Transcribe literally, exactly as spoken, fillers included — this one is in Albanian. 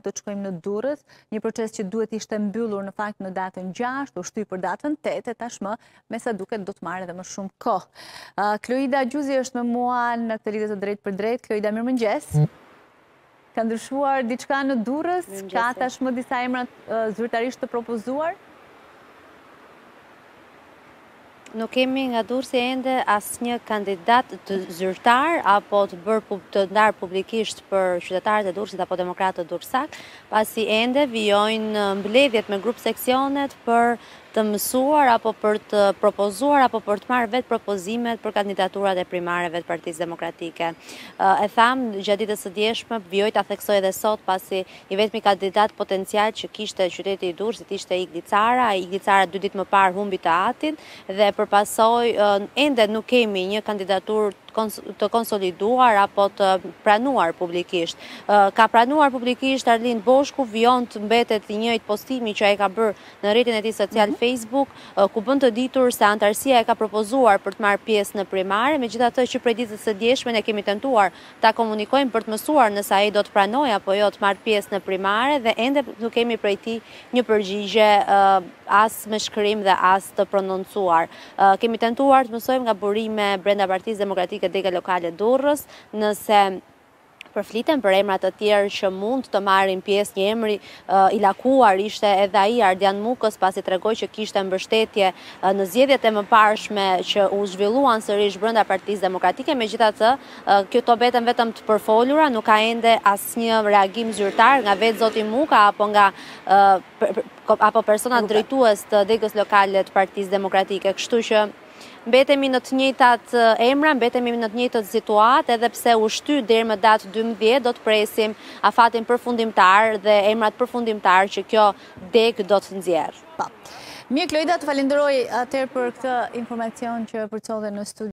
do të shkojmë në Durrës, një proces që duhet ishte mbyllur në fakt në datën gjashtë, u shtyr për datën tetë, tashmë me sa duket do të marrë edhe më shumë kohë. Uh, Kloida Gjuzi është me mua në këtë lidhje të drejtë për drejtë. Kloida, mirëmëngjes. Ka ndryshuar diçka në Durrës? Ka tashmë disa emra uh, zyrtarisht të propozuar? Nuk kemi nga Durrësi ende asnjë kandidat të zyrtar apo të bërë të ndarë publikisht për qytetarët e Durrësit apo demokratët durrësak, pasi ende vijojnë mbledhjet me grup seksionet për të mësuar apo për të propozuar apo për të marrë vetë propozimet për kandidaturat e primareve të Partisë Demokratike. E tham gjatë ditës së djeshme, vijoj ta theksoj edhe sot pasi i vetmi kandidat potencial që kishte qyteti i Durrësit ishte Igli Cara. Igli Cara dy ditë më parë humbi të atin dhe përpasoj ende nuk kemi një kandidaturë të konsoliduar apo të pranuar publikisht. Ka pranuar publikisht Arlind Boshku, vijon të mbetet i njëjtë postimi që ai ka bërë në rrjetin e tij social Facebook, ku bën të ditur se antarësia e ka propozuar për të marrë pjesë në primare, megjithatë që prej ditës së djeshme ne kemi tentuar ta komunikojmë për të mësuar nëse ai do të pranojë apo jo të marrë pjesë në primare dhe ende nuk kemi prej tij një përgjigje as me shkrim dhe as të prononcuar. Kemi tentuar të mësojmë nga burime brenda Partisë Demokratike Dega Lokale Durrës, nëse përfliten për emra të tjerë që mund të marrin pjesë. Një emri uh, i lakuar ishte edhe ai Ardian Mukës, pasi tregoi që kishte mbështetje uh, në zgjedhjet e mëparshme që u zhvilluan sërish brenda Partisë Demokratike. Megjithatë, uh, këto beten vetëm të përfolura, nuk ka ende asnjë reagim zyrtar nga vetë zoti Muka apo nga uh, per, apo persona drejtues të Degës Lokale të Partisë Demokratike. Kështu që mbetemi në të njëjtat emra, mbetemi në të njëjtat situatë, edhe pse u shtyr deri më datë dymbëdhjetë, do të presim afatin përfundimtar dhe emrat përfundimtar që kjo deg do të nxjerrë. Mirë, Kloida, të falenderoj atëherë për këtë informacion që përcollte në studio.